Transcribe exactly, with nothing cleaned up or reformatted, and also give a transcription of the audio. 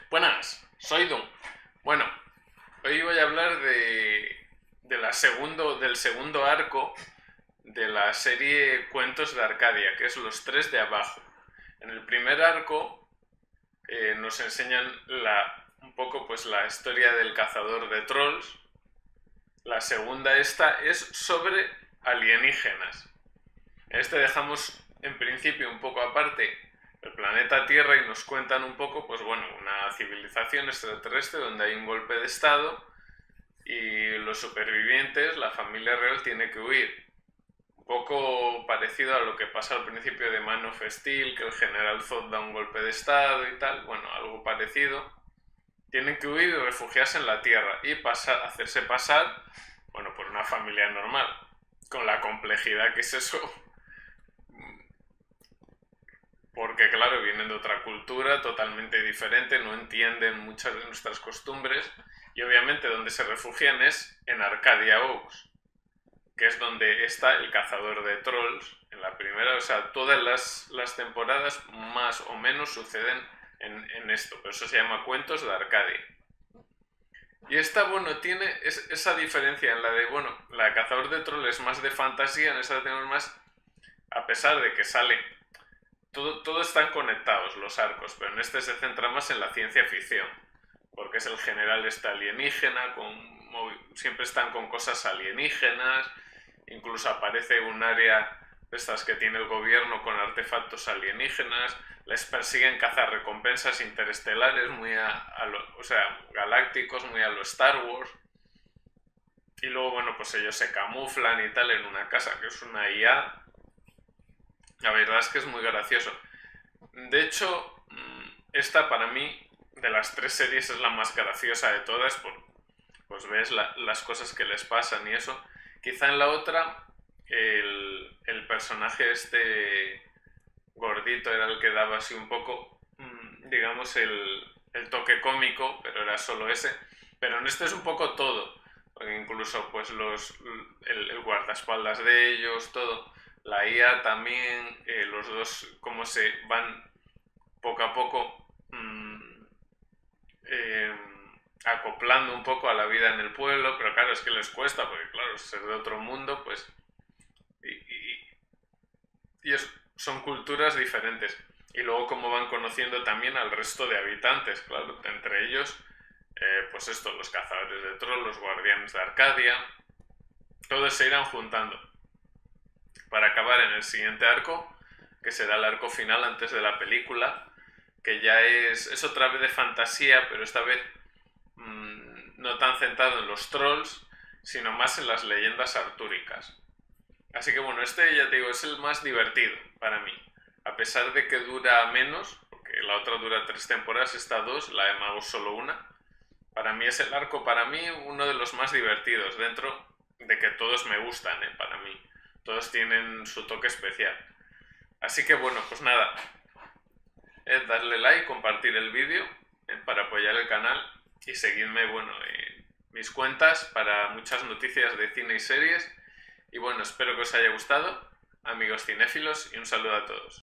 Buenas, soy Doom. Bueno, hoy voy a hablar de, de la segundo, del segundo arco de la serie Cuentos de Arcadia, que es Los Tres de Abajo. En el primer arco eh, nos enseñan la, un poco pues, la historia del cazador de trolls. La segunda esta es sobre alienígenas. En este dejamos en principio un poco aparte el planeta Tierra y nos cuentan un poco, pues bueno, una civilización extraterrestre donde hay un golpe de estado y los supervivientes, la familia real tiene que huir. Un poco parecido a lo que pasa al principio de Man of Steel, que el general Zod da un golpe de estado y tal, bueno, algo parecido. Tienen que huir y refugiarse en la Tierra y pasar, hacerse pasar, bueno, por una familia normal, con la complejidad que es eso. Porque claro, vienen de otra cultura totalmente diferente, no entienden muchas de nuestras costumbres y obviamente donde se refugian es en Arcadia Oaks, que es donde está el cazador de trolls en la primera, o sea, todas las, las temporadas más o menos suceden en, en esto, pero eso se llama Cuentos de Arcadia. Y esta, bueno, tiene es, esa diferencia en la de, bueno, la de cazador de trolls es más de fantasía, en esta tenemos más, a pesar de que sale... Todo, todo están conectados los arcos, pero en este se centra más en la ciencia ficción, porque es el general este alienígena, con, siempre están con cosas alienígenas, incluso aparece un área de estas que tiene el gobierno con artefactos alienígenas, les persiguen cazar recompensas interestelares, muy a, a lo, o sea, galácticos, muy a lo Star Wars, y luego, bueno, pues ellos se camuflan y tal en una casa, que es una I A. La verdad es que es muy gracioso. De hecho, esta para mí, de las tres series, es la más graciosa de todas, porque pues ves la, las cosas que les pasan y eso. Quizá en la otra, el, el personaje este gordito era el que daba así un poco, digamos, el, el toque cómico, pero era solo ese. Pero en este es un poco todo. Incluso pues los, el, el guardaespaldas de ellos, todo... La I A también, eh, los dos cómo se van poco a poco mmm, eh, acoplando un poco a la vida en el pueblo, pero claro, es que les cuesta, porque claro, ser de otro mundo, pues... Y, y, y es, son culturas diferentes. Y luego cómo van conociendo también al resto de habitantes, claro, entre ellos, eh, pues esto, los cazadores de trolls, los guardianes de Arcadia, todos se irán juntando para acabar en el siguiente arco, que será el arco final antes de la película, que ya es, es otra vez de fantasía, pero esta vez mmm, no tan centrado en los trolls, sino más en las leyendas artúricas. Así que bueno, este ya te digo, es el más divertido para mí. A pesar de que dura menos, porque la otra dura tres temporadas, esta dos, la de Magos solo una. Para mí es el arco, para mí, uno de los más divertidos, dentro de que todos me gustan, ¿eh? Para mí. Todos tienen su toque especial. Así que bueno, pues nada. Eh, darle like, compartir el vídeo eh, para apoyar el canal y seguirme, bueno, en mis cuentas para muchas noticias de cine y series. Y bueno, espero que os haya gustado, amigos cinéfilos, y un saludo a todos.